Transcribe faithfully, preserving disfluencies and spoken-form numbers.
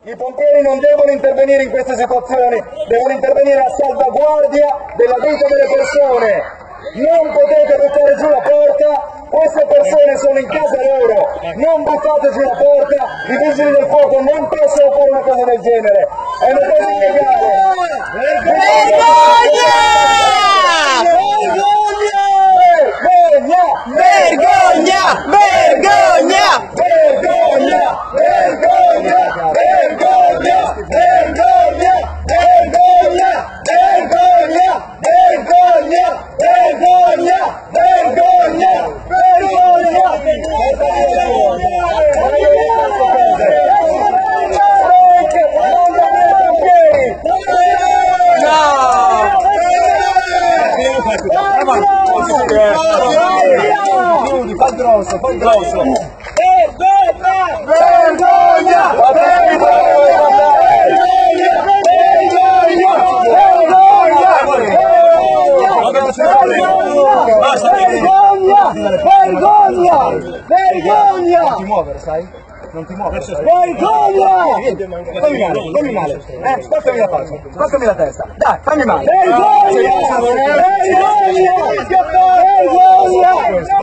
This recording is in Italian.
I pompieri non devono intervenire in queste situazioni, devono intervenire a salvaguardia della vita delle persone. Non potete buttare giù la porta, queste persone sono in casa loro, non buttate giù la porta, i vigili del fuoco non possono fare una cosa del genere, è una cosa illegale. Vergogna! Vergogna! Vergogna! Vergogna! Vergogna! Vergogna! Vergogna! Vergogna! Vergogna! Vergogna! Vergogna! Vergogna! Vergogna! Fa grosso, fa grosso! Vergogna! Vergogna! Vergogna! Vergogna! Non ti muovere, sai? Non ti muovere, sai? Vergogna! Fammi male, fammi male. Eh, spaccami la faccia, spaccami la testa. Dai, fammi male. Vergogna! Vergogna! Vergogna!